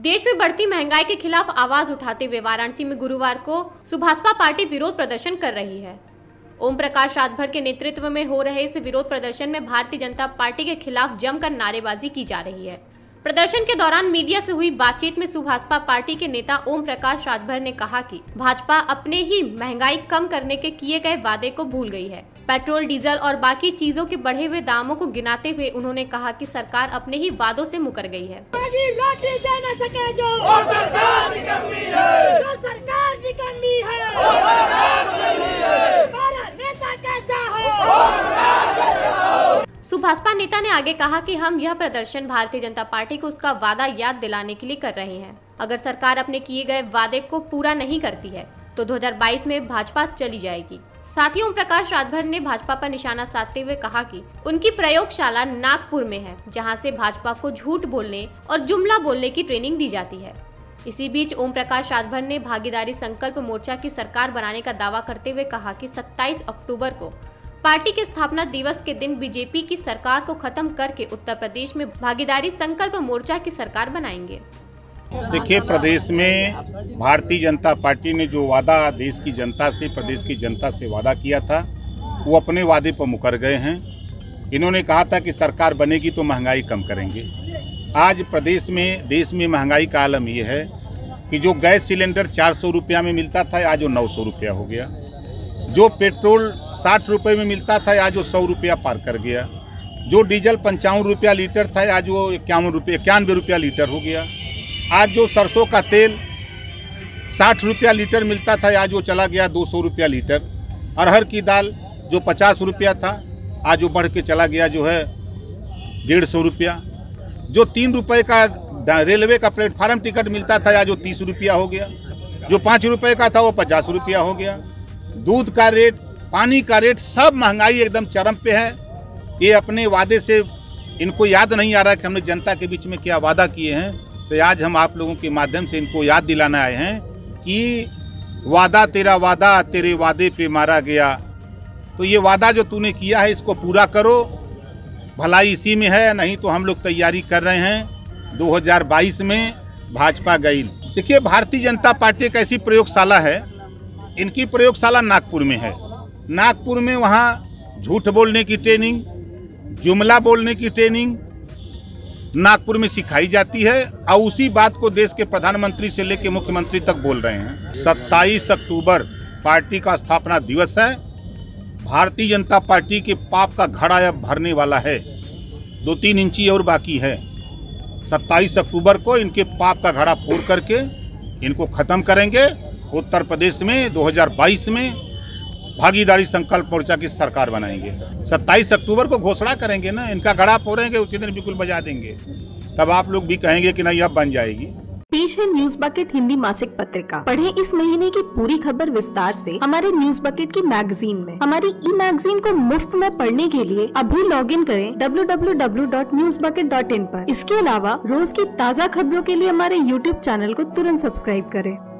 देश में बढ़ती महंगाई के खिलाफ आवाज उठाते हुए वाराणसी में गुरुवार को सुभाषपा पार्टी विरोध प्रदर्शन कर रही है। ओम प्रकाश राजभर के नेतृत्व में हो रहे इस विरोध प्रदर्शन में भारतीय जनता पार्टी के खिलाफ जमकर नारेबाजी की जा रही है। प्रदर्शन के दौरान मीडिया से हुई बातचीत में सुभाषपा पार्टी के नेता ओम प्रकाश राजभर ने कहा कि भाजपा अपने ही महंगाई कम करने के किए गए वादे को भूल गई है। पेट्रोल, डीजल और बाकी चीजों के बढ़े हुए दामों को गिनाते हुए उन्होंने कहा कि सरकार अपने ही वादों से मुकर गई है। सुभाषपा नेता ने आगे कहा कि हम यह प्रदर्शन भारतीय जनता पार्टी को उसका वादा याद दिलाने के लिए कर रहे हैं। अगर सरकार अपने किए गए वादे को पूरा नहीं करती है तो 2022 में भाजपा चली जाएगी। साथ ही ओम प्रकाश राजभर ने भाजपा पर निशाना साधते हुए कहा कि उनकी प्रयोगशाला नागपुर में है, जहां से भाजपा को झूठ बोलने और जुमला बोलने की ट्रेनिंग दी जाती है। इसी बीच ओम प्रकाश राजभर ने भागीदारी संकल्प मोर्चा की सरकार बनाने का दावा करते हुए कहा कि 27 अक्टूबर को पार्टी के स्थापना दिवस के दिन बीजेपी की सरकार को खत्म करके उत्तर प्रदेश में भागीदारी संकल्प मोर्चा की सरकार बनाएंगे। देखिए, प्रदेश में भारतीय जनता पार्टी ने जो वादा देश की जनता से, प्रदेश की जनता से वादा किया था, वो अपने वादे पर मुकर गए हैं। इन्होंने कहा था कि सरकार बनेगी तो महंगाई कम करेंगे। आज प्रदेश में, देश में महंगाई का आलम ये है कि जो गैस सिलेंडर 400 रुपया में मिलता था, आज वो 900 रुपया हो गया। जो पेट्रोल 60 रुपये में मिलता था, आज वो 100 रुपया पार कर गया। जो डीजल 55 रुपया लीटर था, आज वो 91 रुपया लीटर हो गया। आज जो सरसों का तेल 60 रुपया लीटर मिलता था, आज वो चला गया 200 रुपया लीटर। अरहर की दाल जो 50 रुपया था, आज वो बढ़ के चला गया जो है 150 रुपया। जो 3 रुपये का रेलवे का प्लेटफार्म टिकट मिलता था, आज वो 30 रुपया हो गया। जो 5 रुपये का था, वो 50 रुपया हो गया। दूध का रेट, पानी का रेट, सब महंगाई एकदम चरम पे है। ये अपने वादे से इनको याद नहीं आ रहा कि हमने जनता के बीच में क्या वादा किए हैं। तो आज हम आप लोगों के माध्यम से इनको याद दिलाना आए हैं कि वादा तेरा वादा, तेरे वादे पे मारा गया। तो ये वादा जो तूने किया है, इसको पूरा करो। भलाई इसी में है, नहीं तो हम लोग तैयारी कर रहे हैं 2022 में भाजपा गई। देखिए, भारतीय जनता पार्टी एक ऐसी प्रयोगशाला है, इनकी प्रयोगशाला नागपुर में है। नागपुर में वहाँ झूठ बोलने की ट्रेनिंग, जुमला बोलने की ट्रेनिंग नागपुर में सिखाई जाती है, और उसी बात को देश के प्रधानमंत्री से लेकर मुख्यमंत्री तक बोल रहे हैं। 27 अक्टूबर पार्टी का स्थापना दिवस है। भारतीय जनता पार्टी के पाप का घड़ा अब भरने वाला है। 2-3 इंची और बाकी है। 27 अक्टूबर को इनके पाप का घड़ा फोड़ करके इनको खत्म करेंगे। उत्तर प्रदेश में 2022 में भागीदारी संकल्प मोर्चा की सरकार बनाएंगे। 27 अक्टूबर को घोषणा करेंगे ना, इनका घड़ा फोड़ेंगे, उसी दिन बिल्कुल बजा देंगे। तब आप लोग भी कहेंगे कि नहीं, अब बन जाएगी। पेश है न्यूज बकेट हिंदी मासिक पत्रिका। पढ़ें इस महीने की पूरी खबर विस्तार से हमारे न्यूज बकेट की मैगजीन में। हमारी ई मैगजीन को मुफ्त में पढ़ने के लिए अभी लॉगिन करें www.newsbucket.in पर। इसके अलावा रोज की ताज़ा खबरों के लिए हमारे YouTube चैनल को तुरंत सब्सक्राइब करें।